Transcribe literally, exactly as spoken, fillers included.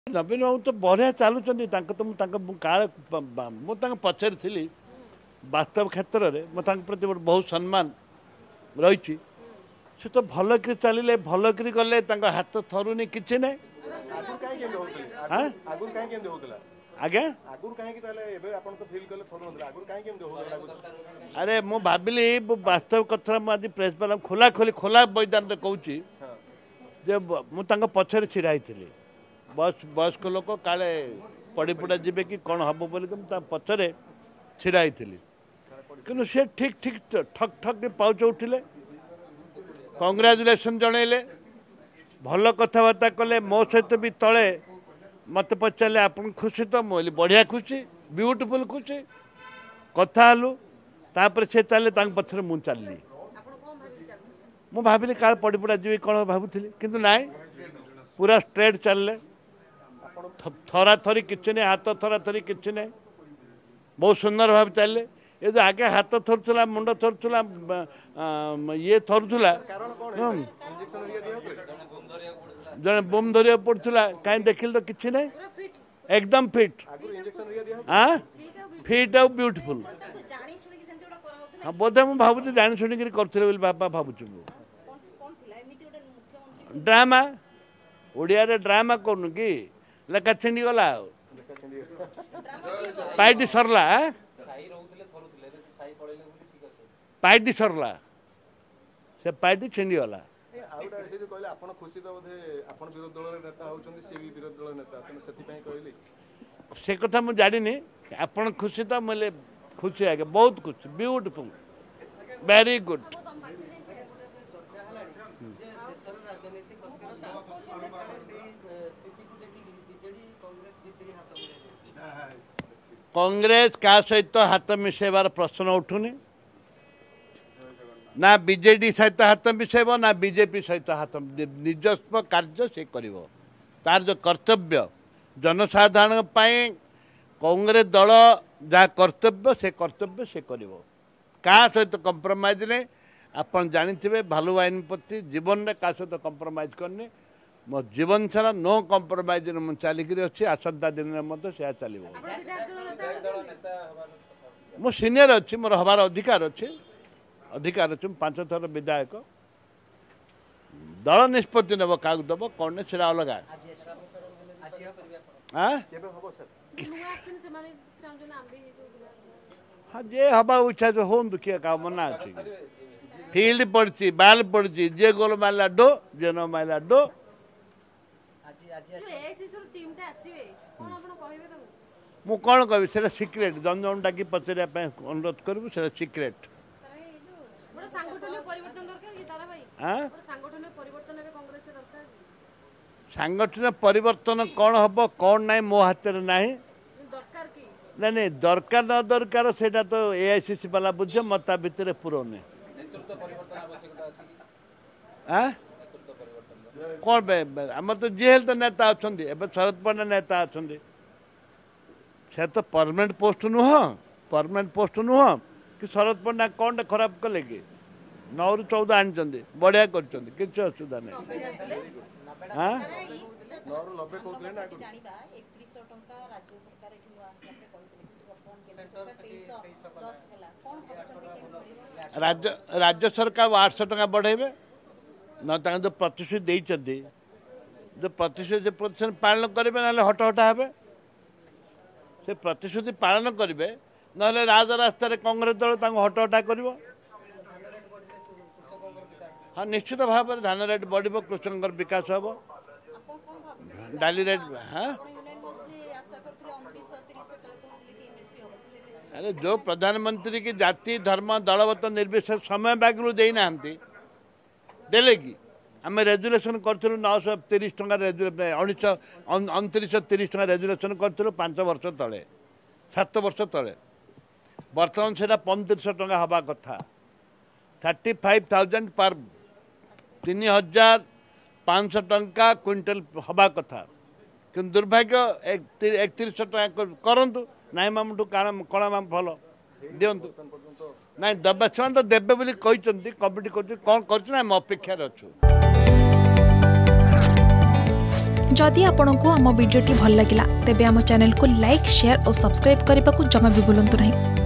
नवीन बाबू तो बढ़िया चलुँच तो पचर थी वास्तव क्षेत्र में मो प्रति बहुत सम्मान रही से तो भल कि चलिए भल कि गले हाथ थरुनी कि ना आज्ञा अरे मु भाविली वास्तव कथा मुझे प्रेस वाला खोला खोली खोला मैदान में कहूँ मुझे पचर छिड़ा थी बस वयस्क लोक काले पड़ी पुड़ा जी कि कौन हम बोल पचरे छिड़ा थी कि सी ठीक ठीक ठक ठक पाउच उठिले कंग्राचुलेसन जनइले भल कथबार्ता कले मो सहित भी तले मत पचारे आप खुशी तो मुझे बढ़िया खुशी ब्यूटीफुल खुशी कथा हलु तापर से चले पछरे मु चलली मु भाविली काल पड़ी पुड़ा जी कौन भावुली किंतु नाई पूरा स्ट्रेट चलले थरा थरी किसी नहीं हाथ थरा थरी किसी नहीं बहुत सुंदर भाव चलिए ये जो आगे हाथ थरुला मुंड थरुला ये थरुला जड़े बोम धरिया पड़ूला कहीं देखिल तो किसी नहीं एकदम फिट हाँ फिट आउ ब्यूटीफुल हाँ बोधे मुझे भावुँ जानी शुणी कर बापा भावुँ ड्रामा ओडिया रे ड्रामा कौन कि लेखा छिंडी गला पाइटी सरला पाइटी सरला से पाइटी छिंडी गला से कथा मुझे जानी आपन खुशी तो मुझे खुशी आगे बहुत खुशी ब्यूटीफुल वेरी गुड कांग्रेस क्या सहित हाथ मिसेबार प्रश्न उठुनी ना बीजेडी सहित हाथ मिसेब ना बीजेपी सहित हाथ निजस्व कार्य से करिवो तार जो कर्तव्य जनसाधारण पाई कांग्रेस दल जहाँ कर्तव्य से कर्तव्य से करिवो क्या सहित कंप्रोमाइज ने आपन जानी भालू आईन प्रति जीवन में क्या सहित कंप्रोमाइज करनी मो जीवन सारा नो कंप्रोमाइज मुझे चलिक अच्छी आसंता दिन में से चलो मो सीनियर अच्छी मोर हबार अधिकार अच्छे अधिकार अच्छे पांच थर विधायक दल निष्पत्ति नब क्या दब कौन से अलग हाँ जे हवा इच्छा जो हूँ किए का मना अच्छी फील्ड पड़ी बाल पड़ी जे गोल मारा डो जे न मारा डो मु कौन कह सिक्रेट जन जन डाक पचारे अनुरोध करूँ से सिक्रेट सांगठन परिवर्तन कौन हम कौन ना मो हाथ में ना नहीं नहीं दरकार न दरकार से तो एआईसीसी वाला बुझ मत भितर पुरौने कौन आम तो जी तो नेता अच्छा शरद पंडा नेता अच्छा से तो परमानेंट पोस्ट नुह परमानेंट पोस्ट नुह कि शरद पंडा कौन खराब कले कि नौ रु चौदह आनी बढ़िया कर असुविधा नहीं हाँ राज्य राज्य सरकार आठ सौ टका बढ़ेबे न जो प्रतिश्रुति देते जो प्रतिश्रुति प्रतिश्रुति पालन करेंगे ना हट हटा हे से प्रतिश्रुति पालन करेंगे ना राजरास्त कांग्रेस दल हट हटा कर हाँ निश्चित भाव में धान रेट बढ़ कृषक विकास हम डाली रेट हाँ अरे जो प्रधानमंत्री की जाति धर्म दलगत निर्विशेष समय बागरू देना देले कि आम रेजुलेसन करूँ नौ सौ तीस टाँग उन्नीस अणतीस तीस टाँग रेजुलेसन करूँ पांच वर्ष तले सात वर्ष तले बर्तमान से पैंतीस टाँग हवा कथा थर्टी फाइव थाउजेंड पर तीन हजार पाँच सौ टंका क्विंटल हवा कथा कि दुर्भाग्य एकतीस टाँग करूँ ना मामू कण माम भल दिंतु ना दबा से तो देवे बोली कमिटी कर कौन कर अपेक्षा अच्छु। जदि आपंक आम भिडी भल लगा तेब आम चैनल को लाइक शेयर और सब्सक्राइब करने को जमा भी भूलु नहीं।